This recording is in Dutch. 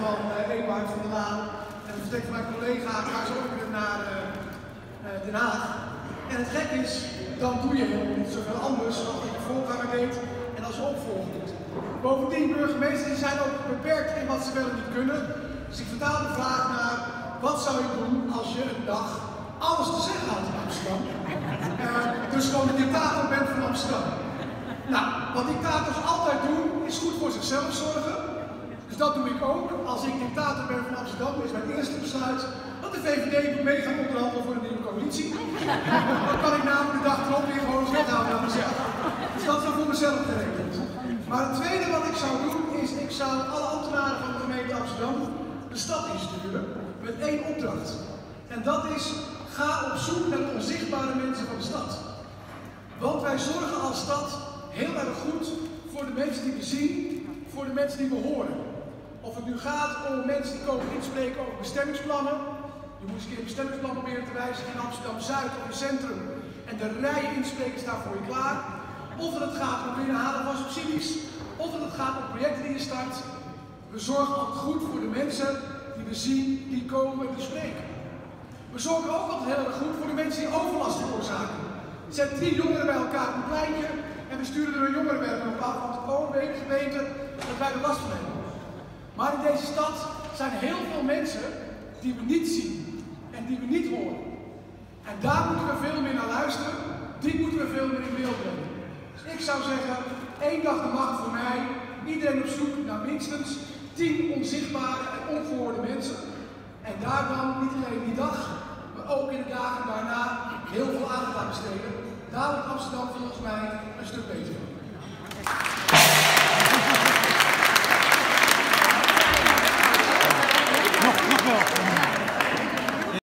van Ewout van der Laan en een vertrek van mijn collega gaan ze ook weer naar Den Haag. En het gek is, dan doe je helemaal niet zoveel anders dan dat je voorganger deed en als je opvolger doet. Bovendien, burgemeesters zijn ook beperkt in wat ze wel en niet kunnen. Dus ik vertaal de vraag naar, wat zou je doen als je een dag alles te zeggen had in Amsterdam? Dus gewoon de dictator bent van Amsterdam. Nou, wat dictators altijd doen, is goed voor zichzelf zorgen. Dus dat doe ik ook. Als ik dictator ben van Amsterdam, is mijn eerste besluit dat de VVD moet mee gaan onderhandelen voor een nieuwe coalitie. Dan kan ik namelijk de dag erop weer gewoon eens weghouden aan mezelf. Dus dat is dan voor mezelf geregeld. Maar het tweede wat ik zou doen, is ik zou alle ambtenaren van de gemeente Amsterdam de stad insturen met één opdracht. En dat is, ga op zoek naar de onzichtbare mensen van de stad. Want wij zorgen als stad heel erg goed voor de mensen die we zien, voor de mensen die we horen. Of het nu gaat om mensen die komen inspreken over bestemmingsplannen. Je moet eens een keer een bestemmingsplan proberen te wijzigen in Amsterdam-Zuid of in het centrum. En de rij insprekers staan voor je klaar. Of het gaat om binnenhalen van subsidies. Of het gaat om projecten die je start. We zorgen altijd goed voor de mensen die we zien, die komen en die spreken. We zorgen ook altijd heel erg goed voor de mensen die overlast veroorzaken. Zet 3 jongeren bij elkaar op een pleintje en we sturen er een jongerenwerker op af, want gewoon weet de gemeente dat wij er last van hebben. Maar in deze stad zijn heel veel mensen die we niet zien en die we niet horen. En daar moeten we veel meer naar luisteren, die moeten we veel meer in beeld brengen. Dus ik zou zeggen, 1 dag de macht voor mij, iedereen op zoek naar minstens 10 onzichtbare en ongehoorde mensen. En daar dan niet alleen die dag, maar ook in de dagen daarna heel veel aandacht aan besteden. Daar wordt Amsterdam volgens mij een stuk beter van.